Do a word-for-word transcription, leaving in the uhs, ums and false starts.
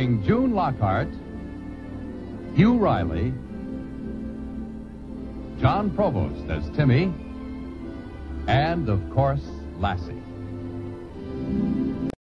starring June Lockhart, Hugh Riley, John Provost as Timmy, and, of course, Lassie.